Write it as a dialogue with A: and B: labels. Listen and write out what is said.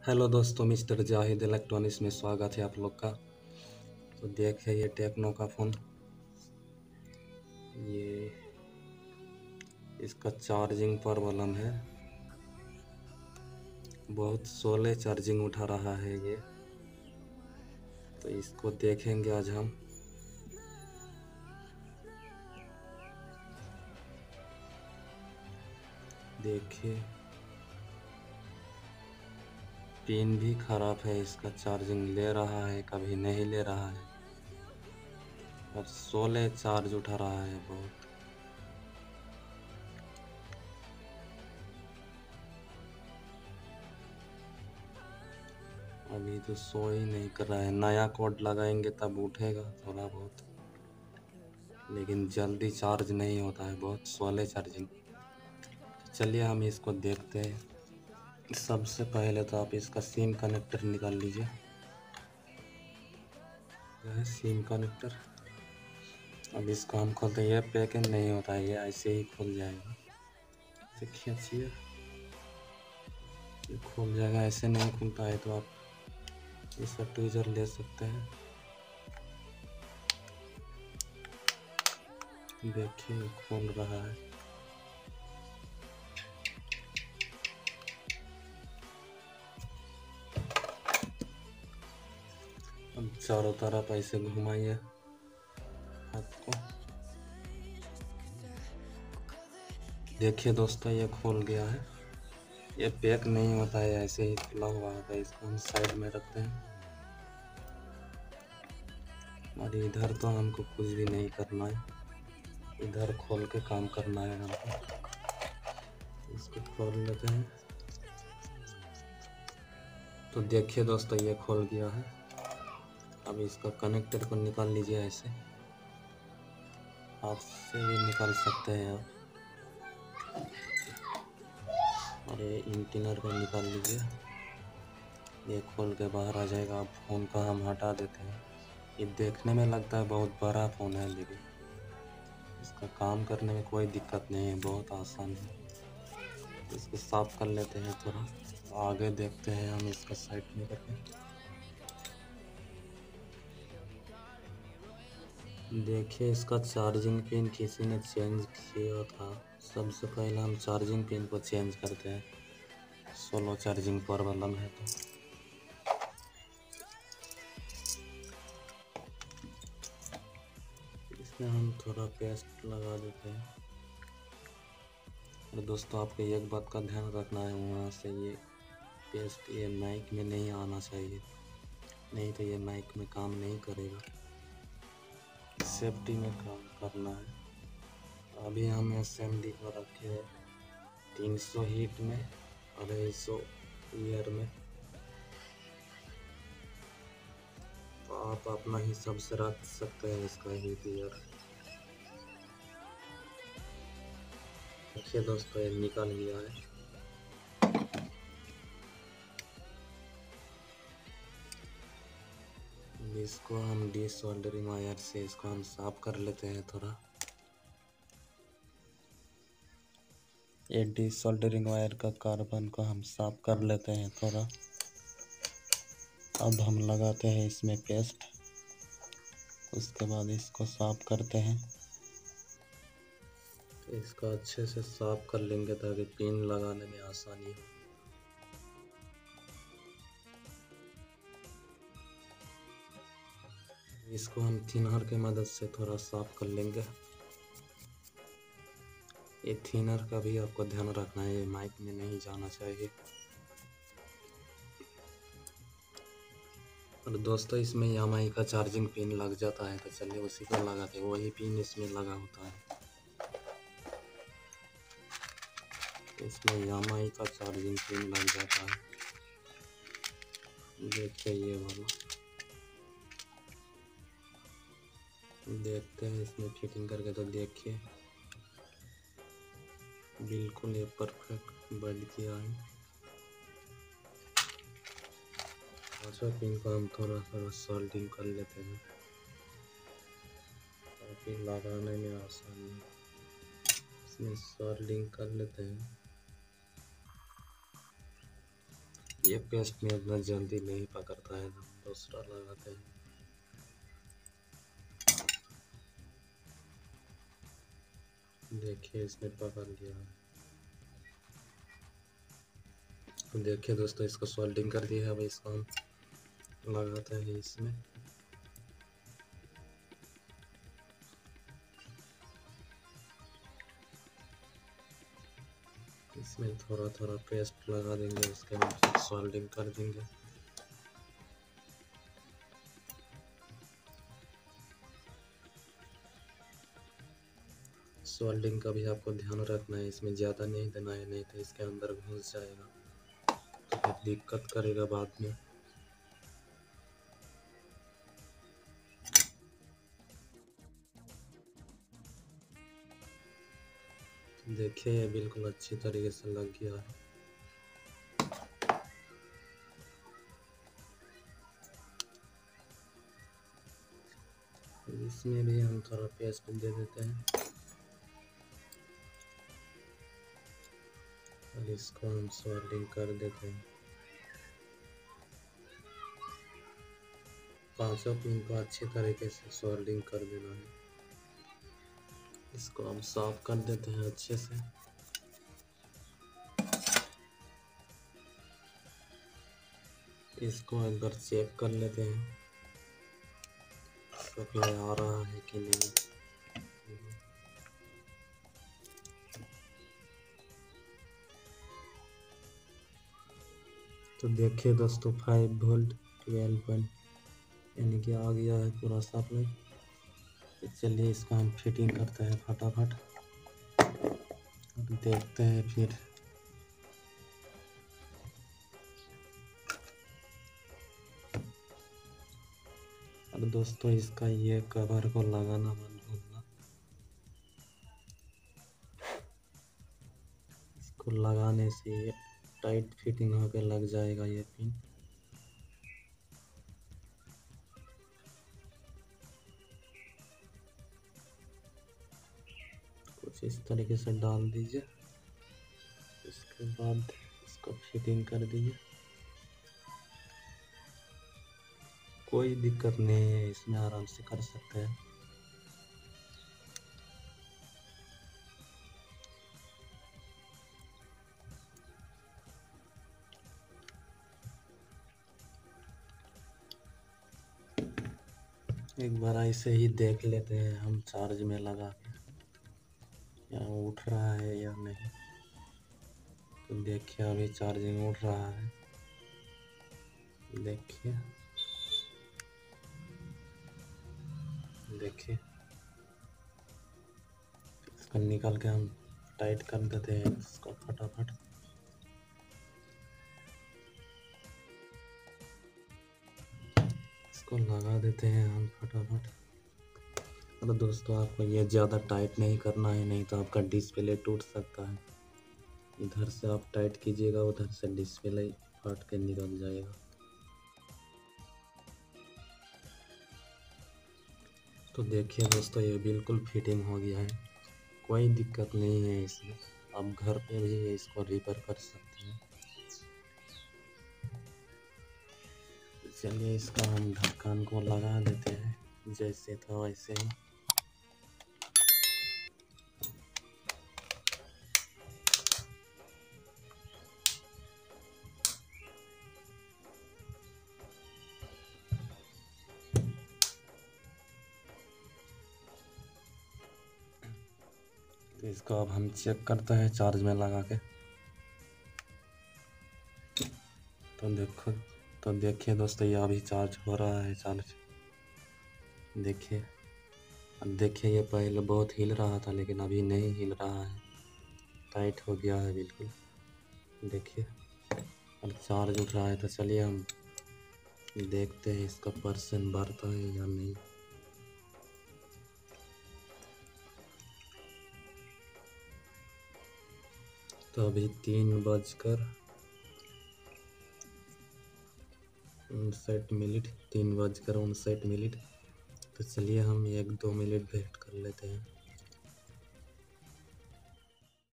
A: Hello दोस्तों, mister Zahid electronics में स्वागत है आप लोग का। तो देखिए ये टेक्नो का फ़ोन, ये इसका चार्जिंग प्रॉब्लम है। बहुत स्लो चार्जिंग उठा रहा है ये। तो इसको देखेंगे आज हम। देखिए पिन भी खराब है, इसका चार्जिंग ले रहा है कभी नहीं ले रहा है, और स्लो चार्ज उठा रहा है बहुत। अभी तो सो ही नहीं कर रहा है। नया कोड लगाएंगे तब उठेगा थोड़ा बहुत, लेकिन जल्दी चार्ज नहीं होता है, बहुत स्लो चार्जिंग। चलिए हम इसको देखते हैं। सबसे पहले तो आप इसका सिम कनेक्टर निकाल लीजिए। यह है सिम कनेक्टर। अब इसको हम खोलते हैं, ये पैकेज नहीं होता है, ये ऐसे ही खुल जाएगा। इसे खींचिए, ये खुल जाएगा। ऐसे नहीं खुलता है तो आप इसका ट्विजर ले सकते हैं। देखिए खुल रहा है। अब चारों तरफ ऐसे घुमाइए हाथ को। देखिए दोस्तों ये खुल गया है। ये पैक नहीं होता है, ऐसे ही खुला हुआ होता है। इसको हम साइड में रखते हैं, और इधर तो हमको कुछ भी नहीं करना है, इधर खोल के काम करना है हमको। इसको खोल लेते हैं। तो देखिए दोस्तों ये खोल गया है। अब इसका कनेक्टर को निकाल लीजिए ऐसे, हाथ से भी निकाल सकते हैं आप, और ये इंटीनर को निकाल लीजिए। ये खोल के बाहर आ जाएगा। अब फ़ोन को हम हटा देते हैं। ये देखने में लगता है बहुत बड़ा फ़ोन है, लेकिन इसका काम करने में कोई दिक्कत नहीं है, बहुत आसान है। इसको साफ कर लेते हैं थोड़ा, आगे देखते हैं हम इसका साइड में करके। देखिए इसका चार्जिंग पिन किसी ने चेंज किया था। सबसे पहले हम चार्जिंग पिन को चेंज करते हैं, स्लो चार्जिंग प्रॉब्लम है तो। इसमें हम थोड़ा पेस्ट लगा देते हैं। और दोस्तों आपको एक बात का ध्यान रखना है, वहाँ से ये पेस्ट ये माइक में नहीं आना चाहिए, नहीं तो ये माइक में काम नहीं करेगा। सेफ्टी में काम करना है। अभी हम असेंबली को रखे हैं 300 हीट में, 250 ईयर में। तो आप अपना हिसाब से रख सकते हैं इसका हीट ईयर। देखिए दोस्तों ये निकल गया है। इसको हम डीसोल्डरिंग वायर से इसको हम साफ कर लेते हैं थोड़ा। ये डीसोल्डरिंग वायर का कार्बन को हम साफ कर लेते हैं थोड़ा। अब हम लगाते हैं इसमें पेस्ट, उसके बाद इसको साफ करते हैं। तो इसको अच्छे से साफ कर लेंगे ताकि पिन लगाने में आसानी हो। इसको हम थिनर की मदद से थोड़ा साफ कर लेंगे। ये थिनर का भी आपको ध्यान रखना है, ये माइक में नहीं जाना चाहिए। और दोस्तों इसमें यामाई का चार्जिंग पिन लग जाता है, तो चलिए उसी को लगाते हैं। वही पिन इसमें लगा होता है, इसमें यामाई का चार्जिंग पिन लग जाता है। देखिए ये वाला, देखते हैं इसमें फिटिंग करके। तो देखिए बिल्कुल ये परफेक्ट बैठ गया है। अच्छा पिन को हम थोड़ा थोड़ा सोल्डिंग कर लेते हैं ताकि लगाने में आसानी हो। इसमें सोल्डिंग कर लेते हैं। ये पेस्ट में इतना जल्दी नहीं पकड़ता है, दूसरा लगाते हैं। देखिए इसने पकड़ लिया है। देखिए दोस्तों, इसको सोल्डिंग कर दिया है। अब इसको हम लगाते हैं इसमें। इसमें थोड़ा थोड़ा पेस्ट लगा देंगे, उसके बाद सोल्डिंग कर देंगे। सोल्डिंग का भी आपको ध्यान रखना है, इसमें ज़्यादा नहीं देना है, नहीं तो इसके अंदर घुस जाएगा तो फिर दिक्कत करेगा बाद में। देखिए ये बिल्कुल अच्छी तरीके से लग गया है। इसमें भी हम थोड़ा पेस्ट दे देते हैं और इसको हम सोल्डिंग कर देते हैं। 5 पिन को अच्छी तरीके से सोल्डिंग कर देना है। इसको हम साफ कर देते हैं अच्छे से। इसको एक बार चेक कर लेते हैं सप्लाई आ रहा है कि नहीं। तो देखिए दोस्तों, 5 वोल्ट 12 पॉइंट यानी कि आ गया है पूरा सप्लाई। तो चलिए इसको हम फिटिंग करते हैं फटाफट, देखते हैं फिर। और दोस्तों, इसका ये कवर को लगाना मत भूलना। इसको लगाने से ये टाइट फिटिंग होके लग जाएगा ये पिन। कुछ इस तरीके से डाल दीजिए, इसके बाद इसको फिटिंग कर दीजिए। कोई दिक्कत नहीं है, इसमें आराम से कर सकते हैं। एक बार ऐसे ही देख लेते हैं हम चार्ज में लगा के, या उठ रहा है या नहीं। तो देखिए अभी चार्जिंग उठ रहा है, देखिए देखिए। इसको निकाल के हम टाइट कर देते हैं इसको फटाफट। इसको लगा देते हैं हम फटाफट। और दोस्तों, आपको ये ज़्यादा टाइट नहीं करना है, नहीं तो आपका डिस्प्ले टूट सकता है। इधर से आप टाइट कीजिएगा, उधर से डिस्प्ले फट के निकल जाएगा। तो देखिए दोस्तों, ये बिल्कुल फिटिंग हो गया है, कोई दिक्कत नहीं है इसमें। आप घर पे भी इसको रिपेयर कर सकते हैं। चलिए इसका हम ढक्कन को लगा देते हैं, जैसे था वैसे ही। तो इसको अब हम चेक करते हैं चार्ज में लगा के। तो देखिए दोस्तों, ये अभी चार्ज हो रहा है। चार्ज देखिए, अब देखिए ये पहले बहुत हिल रहा था, लेकिन अभी नहीं हिल रहा है, टाइट हो गया है बिल्कुल। देखिए अब चार्ज उठ रहा है। तो चलिए हम देखते हैं इसका परसेंट बढ़ता है या नहीं। तो अभी 3:59 3:59। तो चलिए हम 1-2 मिनट वेट कर लेते हैं।